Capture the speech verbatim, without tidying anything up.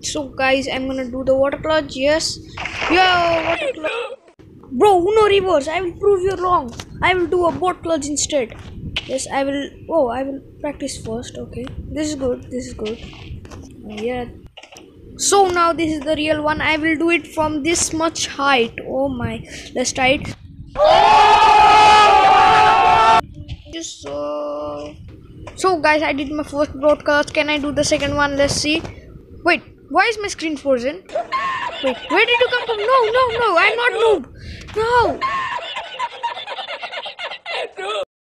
So guys, I'm gonna do the water clutch. Yes. Yo, water clutch. Bro, no reverse. I will prove you wrong. I will do a boat clutch instead. Yes, I will. Oh, I will practice first. Okay. This is good. This is good. Uh, yeah. So now this is the real one. I will do it from this much height. Oh my. Let's try it. Just so. So guys, I did my first broadcast. Can I do the second one? Let's see. Wait, why is my screen frozen? Wait, where did you come from? No, no, no, I'm not noob. No.